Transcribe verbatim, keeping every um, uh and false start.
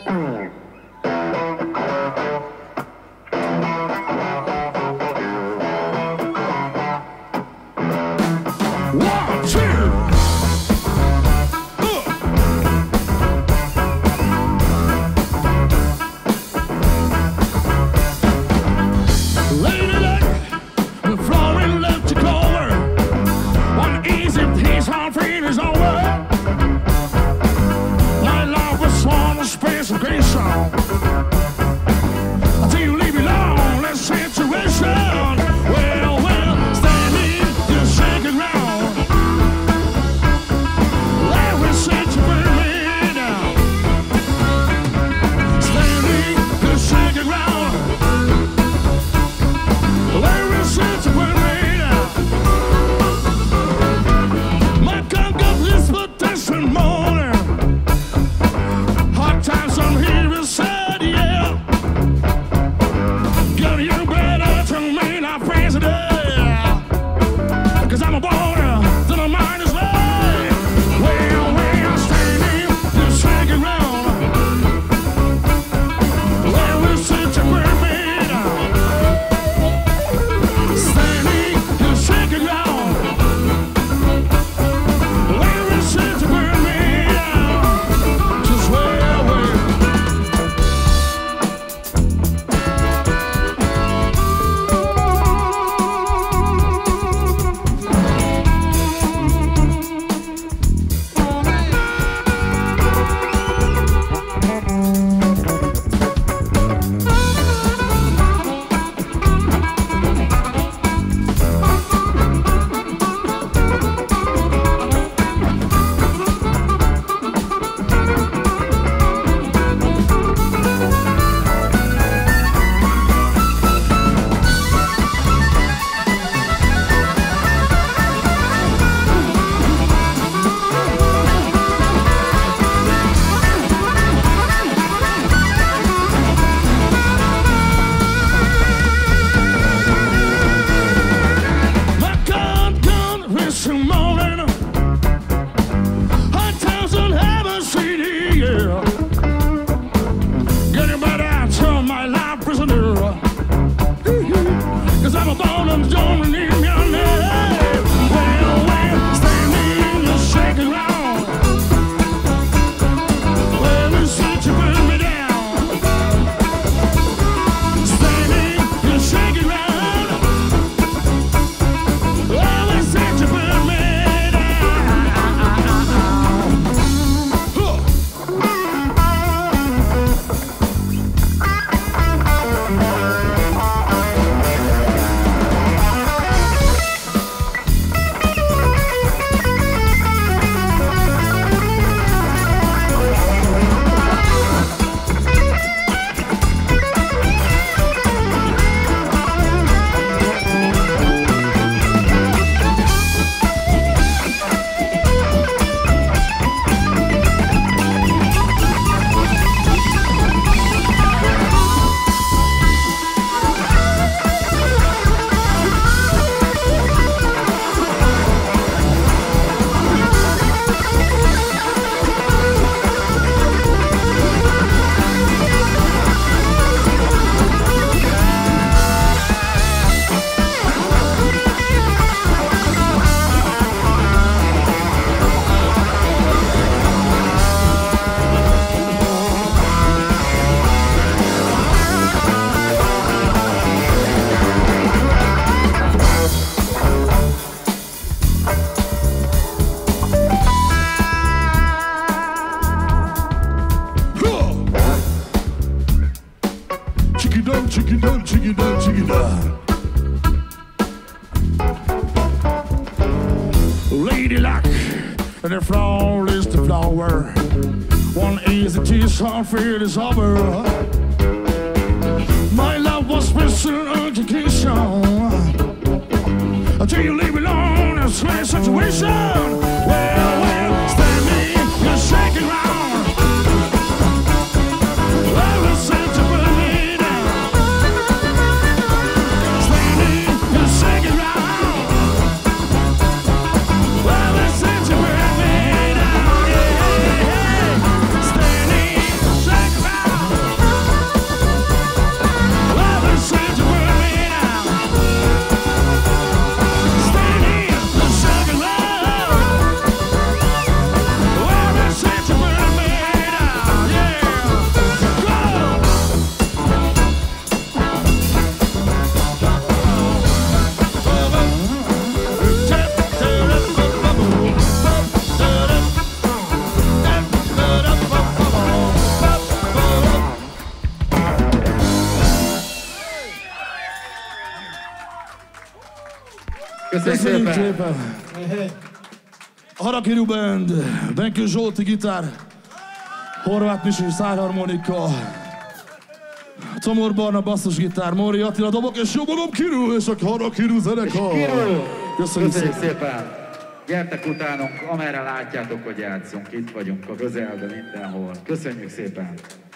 and the flower is the flower. One easy tease, all fear is over. My love was missing education until you leave me alone in a strange situation. Well, well, standing, you're shaking round. Well, it's time to put me down. Standing, you're shaking round. Well, it's time to put me down. Yeah, yeah, yeah. Standing, you're shaking round. Köszönjük, Köszönjük szépen! szépen! Harakiri Band, Benkő Zsolti gitár, Horváth Misi szájharmonika, Comor Barna basszusgitár, Móri Attila dobok, és jó magam Kirú, és a Harakiri zenekar! Kirú! Köszönjük, Köszönjük szépen! szépen! Gyertek utánunk, amerre látjátok, hogy játszunk. Itt vagyunk a közelben, mindenhol. Köszönjük szépen!